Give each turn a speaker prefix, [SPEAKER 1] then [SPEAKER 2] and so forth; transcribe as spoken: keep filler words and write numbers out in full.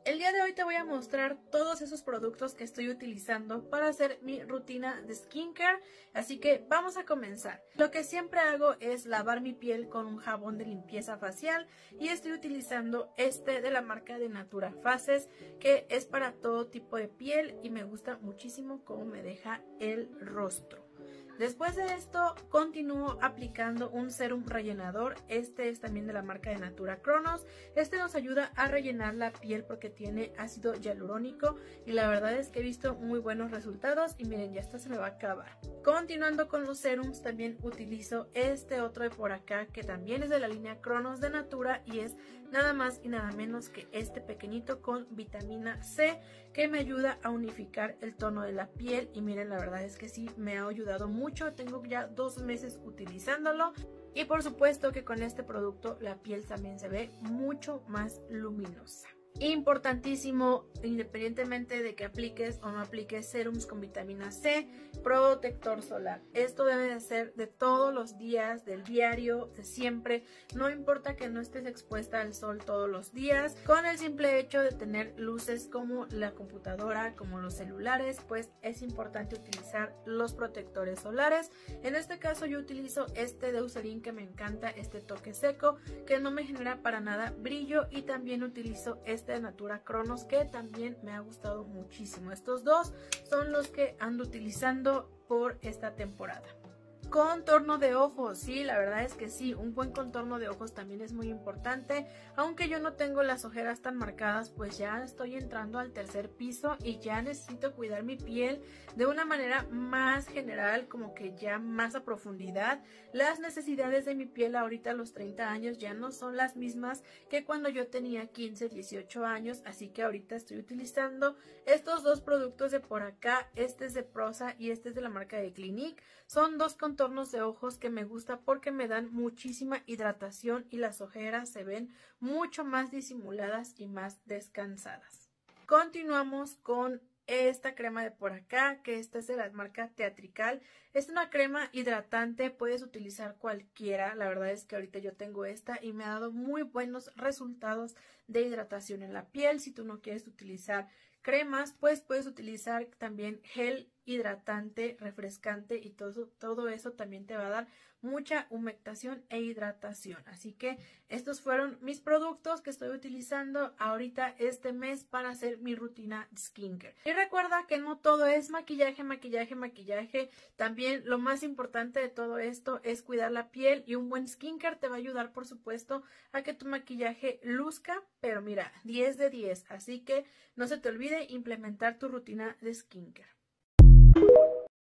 [SPEAKER 1] El día de hoy te voy a mostrar todos esos productos que estoy utilizando para hacer mi rutina de skincare, así que vamos a comenzar. Lo que siempre hago es lavar mi piel con un jabón de limpieza facial y estoy utilizando este de la marca de Natura Faces, que es para todo tipo de piel y me gusta muchísimo cómo me deja el rostro. Después de esto continúo aplicando un serum rellenador. Este es también de la marca de Natura Cronos. Este nos ayuda a rellenar la piel porque tiene ácido hialurónico y la verdad es que he visto muy buenos resultados y miren, ya hasta se me va a acabar. Continuando con los serums, también utilizo este otro de por acá que también es de la línea Cronos de Natura y es nada más y nada menos que este pequeñito con vitamina C que me ayuda a unificar el tono de la piel y miren, la verdad es que sí me ha ayudado mucho. Tengo ya dos meses utilizándolo y por supuesto que con este producto la piel también se ve mucho más luminosa. Importantísimo, independientemente de que apliques o no apliques serums con vitamina C, protector solar. Esto debe de ser de todos los días, del diario, de siempre. No importa que no estés expuesta al sol todos los días. Con el simple hecho de tener luces como la computadora, como los celulares, pues es importante utilizar los protectores solares. En este caso yo utilizo este de Eucerin que me encanta, este toque seco que no me genera para nada brillo, y también utilizo este de Natura Cronos que también me ha gustado muchísimo. Estos dos son los que ando utilizando por esta temporada. Contorno de ojos, sí, la verdad es que sí, un buen contorno de ojos también es muy importante. Aunque yo no tengo las ojeras tan marcadas, pues ya estoy entrando al tercer piso y ya necesito cuidar mi piel de una manera más general, como que ya más a profundidad. Las necesidades de mi piel ahorita a los treinta años ya no son las mismas que cuando yo tenía quince, dieciocho años, así que ahorita estoy utilizando estos dos productos de por acá. Este es de Prosa y este es de la marca de Clinique. Son dos contornos de ojos que me gusta porque me dan muchísima hidratación y las ojeras se ven mucho más disimuladas y más descansadas. Continuamos con esta crema de por acá, que esta es de la marca Teatrical. Es una crema hidratante, puedes utilizar cualquiera. La verdad es que ahorita yo tengo esta y me ha dado muy buenos resultados de hidratación en la piel. Si tú no quieres utilizar cremas, pues puedes utilizar también gel hidratante, refrescante, y todo, todo eso también te va a dar mucha humectación e hidratación. Así que estos fueron mis productos que estoy utilizando ahorita este mes para hacer mi rutina de skincare. Y recuerda que no todo es maquillaje, maquillaje, maquillaje. También lo más importante de todo esto es cuidar la piel, y un buen skincare te va a ayudar, por supuesto, a que tu maquillaje luzca, pero mira, diez de diez. Así que no se te olvide implementar tu rutina de skincare.